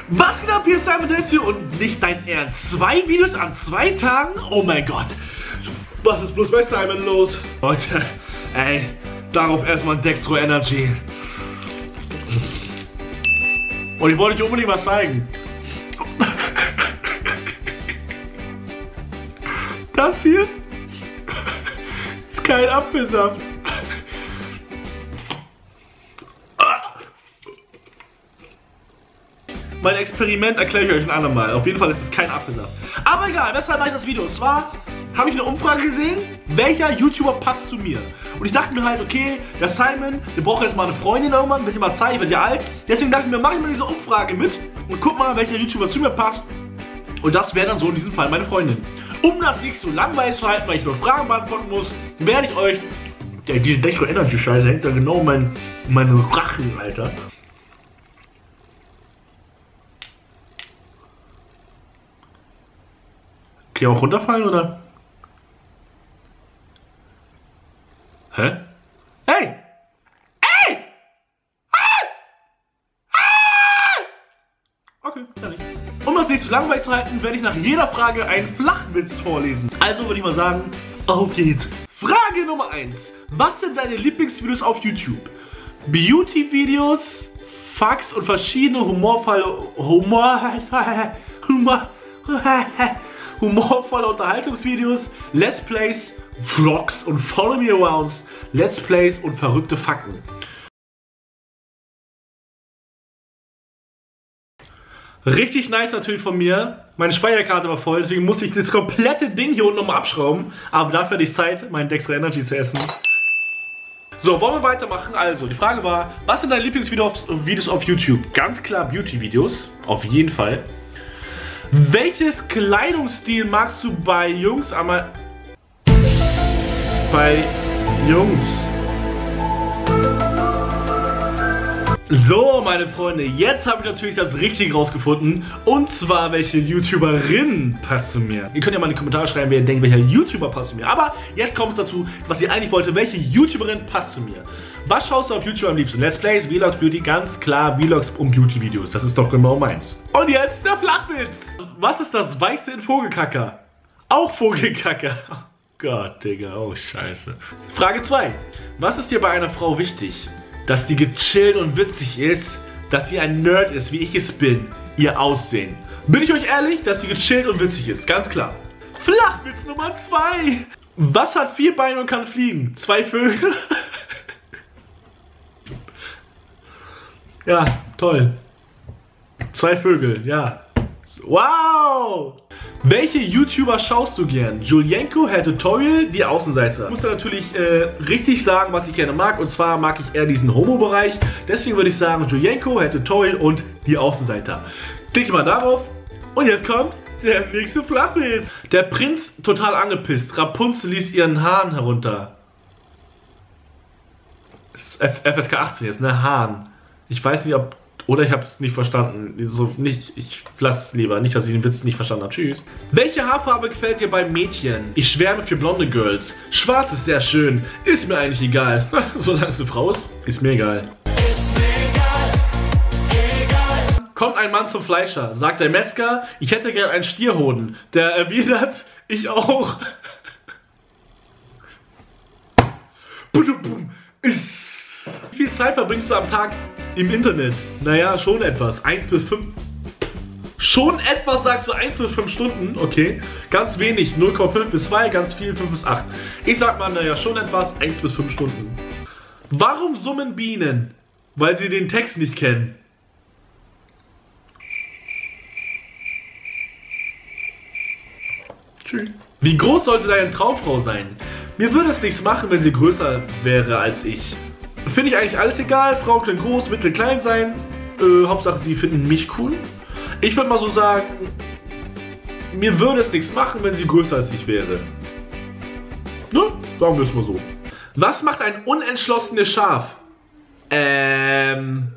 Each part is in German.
Was geht ab, hier ist Simon Desio und nicht dein Ernst. 2 Videos an 2 Tagen? Oh mein Gott. Was ist bloß bei Simon los? Leute, ey, darauf erstmal ein Dextro Energy. Und ich wollte euch unbedingt was zeigen. Das hier ist kein Apfelsaft. Mein Experiment erkläre ich euch ein andermal. Auf jeden Fall ist es kein Apfelsaft. Aber egal, weshalb mache ich das Video? Und zwar habe ich eine Umfrage gesehen, welcher YouTuber passt zu mir. Und ich dachte mir halt, okay, der Simon, der braucht jetzt mal eine Freundin irgendwann, wird ja mal Zeit, wird ja alt. Deswegen dachte ich mir, mache ich mal diese Umfrage mit und guck mal, welcher YouTuber zu mir passt. Und das wäre dann so in diesem Fall meine Freundin. Um das nicht so langweilig zu halten, weil ich nur Fragen beantworten muss, werde ich euch... Diese Dextro Energy Scheiße hängt da genau in meinen Rachen, Alter. Okay, auch runterfallen, oder? Hä? Hey! Hey! Okay, kann ich. Um das nicht zu langweilig zu halten, werde ich nach jeder Frage einen Flachwitz vorlesen. Also würde ich mal sagen, auf geht's. Frage Nummer 1. Was sind deine Lieblingsvideos auf YouTube? Beauty-Videos, Facts und verschiedene humorvolle Unterhaltungsvideos, Let's Plays, Vlogs und Follow Me Arounds, Let's Plays und verrückte Fakten. Richtig nice natürlich von mir. Meine Speicherkarte war voll, deswegen musste ich das komplette Ding hier unten nochmal abschrauben. Aber dafür hatte ich Zeit, meinen Dextro Energy zu essen. So, wollen wir weitermachen? Also, die Frage war, was sind deine Lieblingsvideos auf YouTube? Ganz klar Beauty-Videos, auf jeden Fall. Welches Kleidungsstil magst du bei Jungs einmal... Bei Jungs. So, meine Freunde, jetzt habe ich natürlich das Richtige rausgefunden. Und zwar, welche YouTuberin passt zu mir. Ihr könnt ja mal in die Kommentare schreiben, wer ihr denkt, welcher YouTuber passt zu mir. Aber jetzt kommt es dazu, was ihr eigentlich wollte. Welche YouTuberin passt zu mir? Was schaust du auf YouTube am liebsten? Let's Plays, Vlogs, Beauty, ganz klar Vlogs und Beauty-Videos. Das ist doch genau meins. Und jetzt der Flachwitz. Was ist das Weichste in Vogelkacker? Auch Vogelkacker. Oh Gott, Digga, oh Scheiße. Frage 2. Was ist dir bei einer Frau wichtig? Dass sie gechillt und witzig ist, dass sie ein Nerd ist, wie ich es bin, ihr Aussehen. Bin ich euch ehrlich, dass sie gechillt und witzig ist, ganz klar. Flachwitz Nummer 2. Was hat 4 Beine und kann fliegen? 2 Vögel? Ja, toll. 2 Vögel, ja. Wow! Welche YouTuber schaust du gern? Julienko, Herr Tutorial, die Außenseiter. Ich muss da natürlich richtig sagen, was ich gerne mag. Und zwar mag ich eher diesen Homo-Bereich. Deswegen würde ich sagen Julienko, Herr Tutorial und die Außenseiter. Klicke mal darauf. Und jetzt kommt der nächste Flachwitz. Der Prinz total angepisst. Rapunzel ließ ihren Hahn herunter. Das ist FSK 18 jetzt, ne? Hahn. Ich weiß nicht, ob... Oder ich habe es nicht verstanden. So nicht, ich lasse es lieber. Nicht, dass ich den Witz nicht verstanden habe. Tschüss. Welche Haarfarbe gefällt dir beim Mädchen? Ich schwärme für blonde Girls. Schwarz ist sehr schön. Ist mir eigentlich egal. Solange es eine Frau ist, ist mir egal. Ist mir egal. Egal. Kommt ein Mann zum Fleischer. Sagt der Metzger, ich hätte gern einen Stierhoden. Der erwidert, ich auch. Wie viel Zeit verbringst du am Tag im Internet? Naja, schon etwas. 1 bis 5. Schon etwas, sagst du, 1 bis 5 Stunden? Okay. Ganz wenig, 0,5 bis 2, ganz viel, 5 bis 8. Ich sag mal, naja, schon etwas, 1 bis 5 Stunden. Warum summen Bienen? Weil sie den Text nicht kennen. Tschüss. Wie groß sollte deine Traumfrau sein? Mir würde es nichts machen, wenn sie größer wäre als ich. Finde ich eigentlich alles egal. Frauen können groß, mittel, klein sein. Hauptsache, sie finden mich cool. Ich würde mal so sagen, mir würde es nichts machen, wenn sie größer als ich wäre. Ne? Sagen wir es mal so. Was macht ein unentschlossenes Schaf? Wenn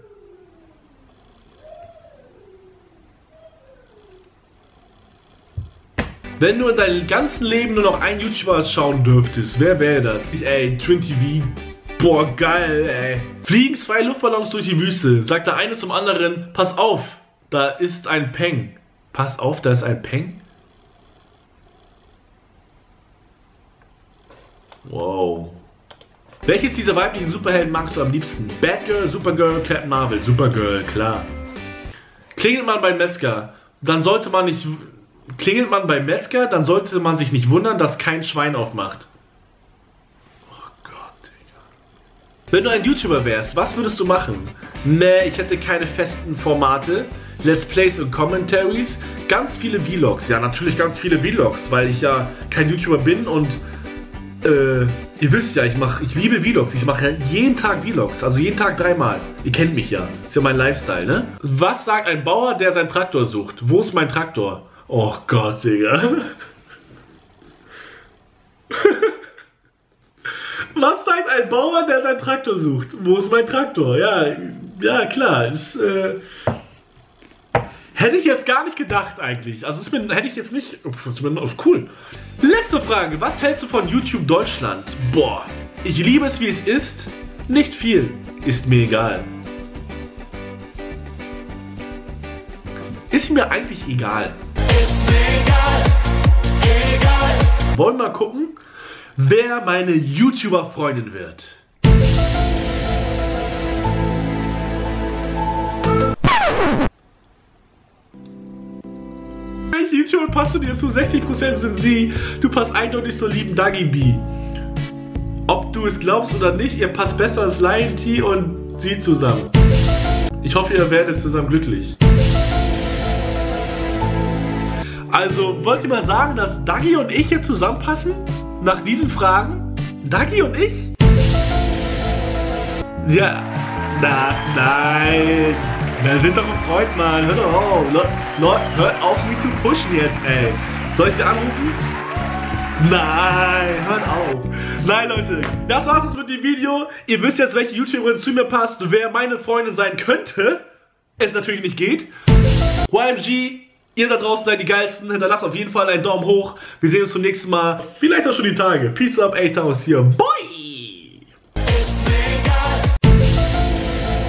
du in deinem ganzen Leben nur noch einen YouTuber schauen dürftest, wer wäre das? Ey, TwinTV. Boah, geil, ey. Fliegen 2 Luftballons durch die Wüste. Sagt der eine zum anderen, pass auf, Da ist ein Peng. Pass auf, da ist ein Peng. Wow. Welches dieser weiblichen Superhelden magst du am liebsten? Batgirl, Supergirl, Captain Marvel. Supergirl, klar. Klingelt man beim Metzger, dann sollte man nicht... Klingelt man beim Metzger, dann sollte man sich nicht wundern, dass kein Schwein aufmacht. Oh Gott, Digga. Wenn du ein YouTuber wärst, was würdest du machen? Nee, ich hätte keine festen Formate. Let's Plays und Commentaries. Ganz viele Vlogs. Ja, natürlich ganz viele Vlogs, weil ich ja kein YouTuber bin und... ihr wisst ja, ich liebe Vlogs. Ich mache jeden Tag Vlogs, also jeden Tag 3-mal. Ihr kennt mich ja. Ist ja mein Lifestyle, ne? Was sagt ein Bauer, der seinen Traktor sucht? Wo ist mein Traktor? Oh Gott, Digga. Was sagt ein Bauer, der seinen Traktor sucht? Wo ist mein Traktor? Ja, klar. Das, hätte ich jetzt gar nicht gedacht eigentlich. Also hätte ich jetzt nicht... Cool. Letzte Frage. Was hältst du von YouTube Deutschland? Boah, ich liebe es, wie es ist. Nicht viel. Ist mir egal. Ist mir eigentlich egal. Ist mir egal. Egal. Wollen wir mal gucken, wer meine YouTuber-Freundin wird. Welche YouTuber passt du dir zu? 60% sind sie. Du passt eindeutig zur lieben Dagi B. Ob du es glaubst oder nicht, ihr passt besser als Lion T und sie zusammen. Ich hoffe, ihr werdet zusammen glücklich. Also, wollt ihr mal sagen, dass Dagi und ich jetzt zusammenpassen? Nach diesen Fragen? Dagi und ich? Ja. Nein. Wir sind doch ein Freund, Mann. Hör doch auf. Leute, hört auf, mich zu pushen jetzt, ey. Soll ich dir anrufen? Nein, hört auf. Nein, Leute, das war's jetzt mit dem Video. Ihr wisst jetzt, welche YouTuberin zu mir passt. Wer meine Freundin sein könnte, es natürlich nicht geht. YMG, ihr da draußen seid die Geilsten. Hinterlasst auf jeden Fall einen Daumen hoch. Wir sehen uns zum nächsten Mal. Vielleicht auch schon die Tage. Peace up, 8000 hier. Boy!